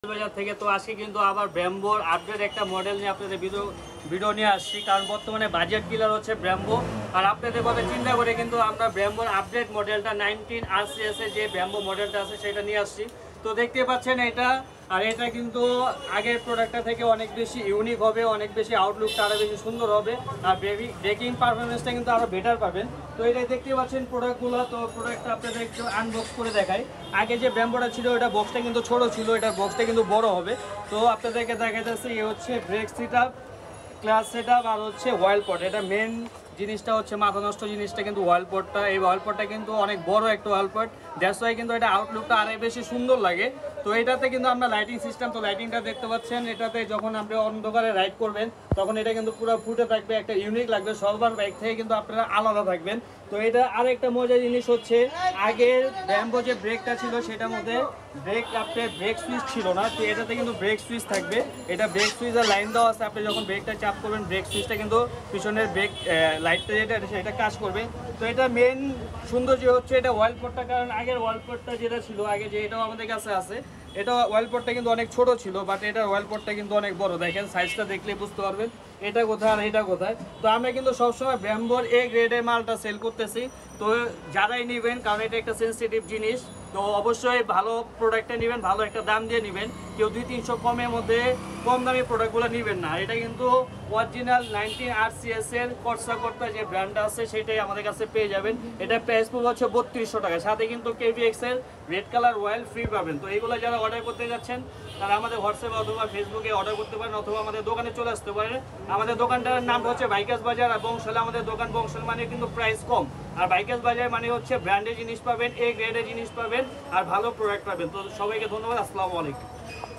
বাজার থেকে। তো আজকে কিন্তু আবার ব্র্যাম্বোর আপডেট একটা মডেল নিয়ে আপনাদের ভিডিও নিয়ে আসছি, কারণ বর্তমানে বাজেট কিলার হচ্ছে ব্র্যাম্বো। আর আপনাদের কথা চিন্তা করে কিন্তু আমরা ব্র্যাম্বোর আপডেট মডেলটা 19 RCS এর যে ব্র্যাম্বো মডেলটা আছে সেটা নিয়ে আসছি। তো দেখতে পাচ্ছেন এটা, আর এটা কিন্তু আগের প্রোডাক্টটা থেকে অনেক বেশি ইউনিক হবে, অনেক বেশি আউটলুকটা আরও বেশি সুন্দর হবে, আর ব্রেকিং পারফরমেন্সটা কিন্তু আরও বেটার পাবেন। তো এটাই দেখতে পাচ্ছেন প্রোডাক্টগুলো। তো প্রোডাক্টটা আপনাদের একটু আনবক্স করে দেখাই। আগে যে ব্র্যাম্বোটা ছিল ওটা বক্সটা কিন্তু ছোট ছিল, এটার বক্সটা কিন্তু বড় হবে। তো আপনাদেরকে দেখা যাচ্ছে এ হচ্ছে ব্রেক সেটআপ, ক্লাস সেটআপ আর হচ্ছে অয়েল পট। এটা মেন জিনিসটা হচ্ছে মাথা নষ্ট জিনিসটা কিন্তু অয়েল পটটা। এই অয়েল পটটা কিন্তু অনেক বড় একটা অয়েল পট, দ্যাটস ওয়াই কিন্তু এটা আউটলুকটা আরও বেশি সুন্দর লাগে। তো এটাতে কিন্তু আমরা লাইটিং সিস্টেম, তো লাইটিংটা দেখতে পাচ্ছেন, এটাতে যখন আপনি অন্ধকারে রাইড করবেন তখন এটা কিন্তু পুরো ফুটে থাকবে, একটা ইউনিক লাগবে, সবার বাইক থেকে কিন্তু আপনারা আলাদা থাকবেন। তো এটা আরেকটা মজার জিনিস হচ্ছে, আগের ব্র্যাম্বো যে ব্রেকটা ছিল সেটার মধ্যে ব্রেক সুইচ ছিল না, তো এটাতে কিন্তু ব্রেক সুইচ থাকবে। এটা ব্রেক সুইচের লাইন দেওয়া আছে, আপনি যখন ব্রেকটা চাপ করবেন ব্রেক সুইচটা কিন্তু পিছনের ব্রেক লাইটটা যেটা সেটা কাজ করবে। তো এটা মেন সৌন্দর্য হচ্ছে এটা অয়েল পটটা, কারণ আগের অয়েল পটটা যেটা ছিল আগে, যে এটাও আমাদের কাছে আছে, এটা অয়েল পটটা কিন্তু অনেক ছোট ছিল, বাট এটার অয়েল পটটা কিন্তু অনেক বড়। দেখেন সাইজটা দেখলে বুঝতে পারবেন এটা কোথায় আর এটা কোথায়। তো আমরা কিন্তু সবসময় ব্র্যাম্বোর এ গ্রেডের মালটা সেল করতেছি। তো যারাই নেবেন, কারণ এটা একটা সেন্সিটিভ জিনিস, তো অবশ্যই ভালো প্রোডাক্টটা নেবেন, ভালো একটা দাম দিয়ে নেবেন। কেউ 200-300 কমের মধ্যে কম দামি প্রোডাক্টগুলো নেবেন না। এটা কিন্তু অরিজিনাল 19 RCS এর কর্তা যে ব্র্যান্ডটা আছে সেটাই আমাদের কাছে পেয়ে যাবেন। এটা প্রাইস পড়বে হচ্ছে 3200 টাকা, সাথে কিন্তু KVX এর রেড কালার অয়েল ফ্রি পাবেন। তো এইগুলো যারা অর্ডার করতে যাচ্ছেন তারা আমাদের হোয়াটসঅ্যাপ অথবা ফেসবুকে অর্ডার করতে পারেন, অথবা আমাদের দোকানে চলে আসতে পারেন। আমাদের দোকানটার নাম হচ্ছে বাইকার্স বাজার, আর বংশালে আমাদের দোকান। বংশাল মানে কিন্তু প্রাইস কম, আর বাইকার্স বাজার মানে হচ্ছে ব্র্যান্ডের জিনিস পাবেন, এ গ্রেডের জিনিস পাবেন, আর ভালো প্রোডাক্ট পাবেন। তো সবাইকে ধন্যবাদ, আসসালামু আলাইকুম।